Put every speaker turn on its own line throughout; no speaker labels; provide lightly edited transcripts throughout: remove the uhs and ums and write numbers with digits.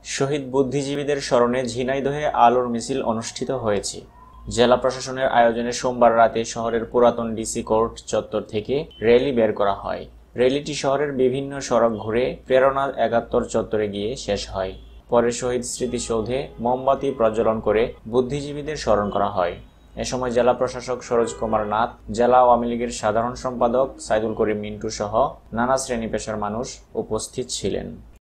শহীদ বুদ্ধিজীবীদের স্মরণে ঝিনাইদহে আলোর মিছিল অনুষ্ঠিত হয়েছে। জেলা প্রশাসনের আয়োজনে সোমবার রাতে শহরের পুরাতন ডিসি কোর্ট চত্বর থেকে র্যালি বের করা হয়। র্যালিটি শহরের বিভিন্ন সড়ক ঘুরে প্রেরণা ৭১ চত্বরে গিয়ে শেষ হয়। পরে শহীদ স্মৃতিসৌধে মোমবাতি প্রজ্বলন করে বুদ্ধিজীবীদের স্মরণ করা হয়। এ সময় জেলা প্রশাসক সরোজ কুমার নাথ, জেলা আওয়ামী লীগের সাধারণ সম্পাদক সাইদুল করিম মিন্টু সহ নানা শ্রেণী পেশার মানুষ উপস্থিত ছিলেন।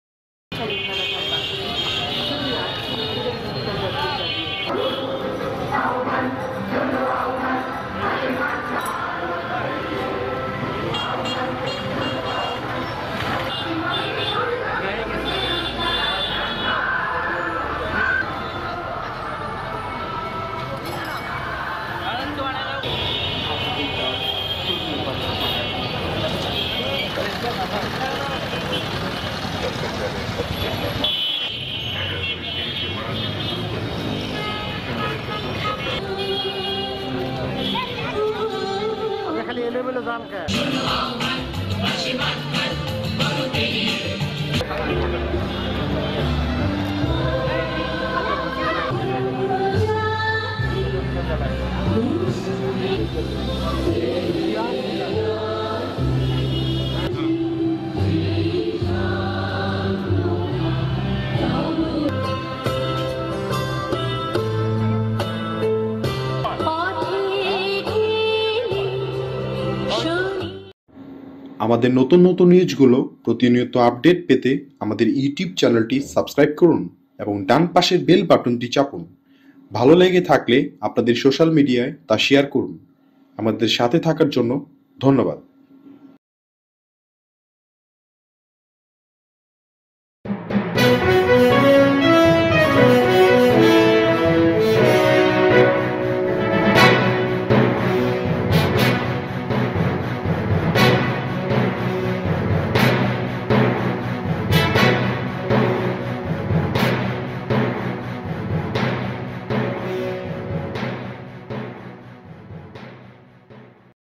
খালি এলেবেলে জাল খায়।
আমাদের নতুন নতুন নিউজগুলো প্রতিনিয়ত আপডেট পেতে আমাদের ইউটিউব চ্যানেলটি সাবস্ক্রাইব করুন এবং ডান পাশের বেল বাটনটি চাপুন। ভালো লেগে থাকলে আপনাদের সোশ্যাল মিডিয়ায় তা শেয়ার করুন। আমাদের সাথে থাকার জন্য ধন্যবাদ।